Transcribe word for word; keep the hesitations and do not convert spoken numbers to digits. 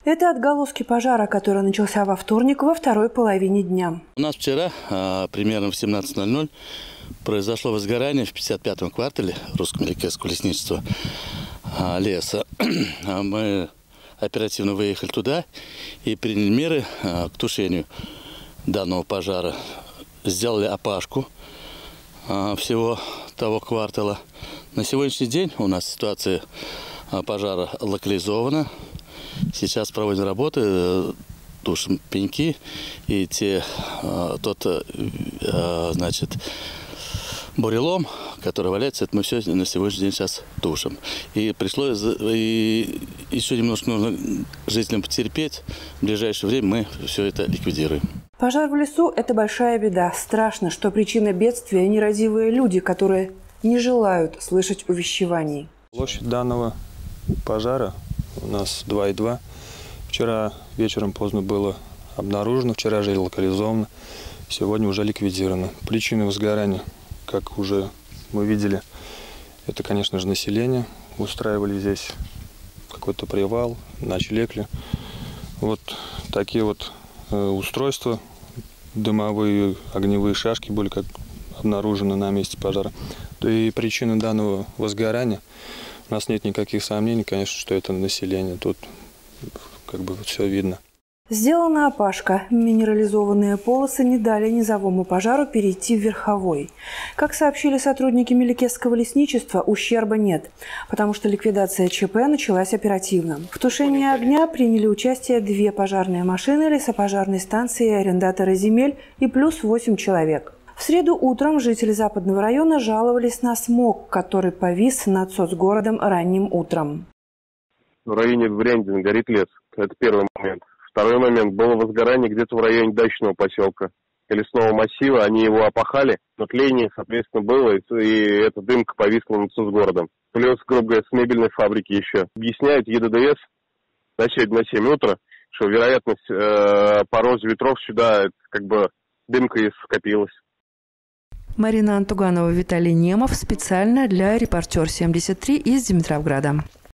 Это отголоски пожара, который начался во вторник во второй половине дня. У нас вчера примерно в семнадцать ноль ноль произошло возгорание в пятьдесят пятом квартале русско-меликесского лесничества леса. Мы оперативно выехали туда и приняли меры к тушению данного пожара. Сделали опашку всего того квартала. На сегодняшний день у нас ситуация пожара локализована. Сейчас проводим работы, тушим пеньки и те, тот, значит, бурелом, который валяется, это мы все на сегодняшний день сейчас тушим. И пришлось, и еще немножко нужно жителям потерпеть. В ближайшее время мы все это ликвидируем. Пожар в лесу – это большая беда. Страшно, что причина бедствия – нерадивые люди, которые не желают слышать увещеваний. Площадь данного пожара у нас два и два. Вчера вечером поздно было обнаружено, вчера же локализовано, сегодня уже ликвидировано. Причины возгорания, как уже мы видели, это, конечно же, население. Устраивали здесь какой-то привал, ночлегли. Вот такие вот э, устройства, дымовые, огневые шашки были как обнаружены на месте пожара. И причины данного возгорания, у нас нет никаких сомнений, конечно, что это население. Тут как бы все видно. Сделана опашка. Минерализованные полосы не дали низовому пожару перейти в верховой. Как сообщили сотрудники Меликесского лесничества, ущерба нет, потому что ликвидация ЧП началась оперативно. В тушении огня приняли участие две пожарные машины лесопожарной станции и арендаторы земель и плюс восемь человек. В среду утром жители Западного района жаловались на смог, который повис над соцгородом ранним утром. В районе Вряндина горит лес. Это первый момент. Второй момент. Было возгорание где-то в районе дачного поселка и лесного массива. Они его опахали, но тление, соответственно, было, и эта дымка повисла над соцгородом. Плюс, грубо говоря, с мебельной фабрики еще. Объясняют ЕДДС на семь утра, что вероятность э, пороза ветров сюда как бы дымка и скопилась. Марина Антуганова, Виталий Немов. Специально для «Репортер семьдесят три» из Димитровграда.